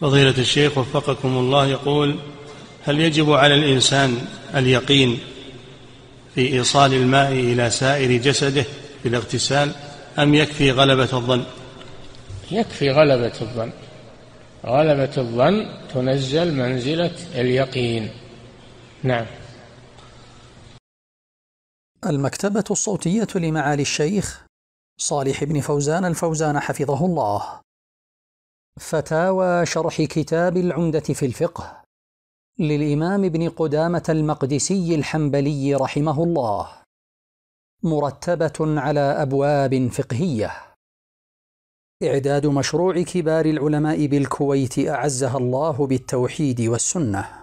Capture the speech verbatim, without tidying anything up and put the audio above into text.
فضيلة الشيخ وفقكم الله، يقول: هل يجب على الإنسان اليقين في إيصال الماء إلى سائر جسده بالاغتسال أم يكفي غلبة الظن؟ يكفي غلبة الظن. غلبة الظن تنزل منزلة اليقين. نعم. المكتبة الصوتية لمعالي الشيخ صالح بن فوزان الفوزان حفظه الله. فتاوى شرح كتاب العمدة في الفقه للإمام ابن قدامة المقدسي الحنبلي رحمه الله، مرتبة على أبواب فقهية. إعداد مشروع كبار العلماء بالكويت أعزها الله بالتوحيد والسنة.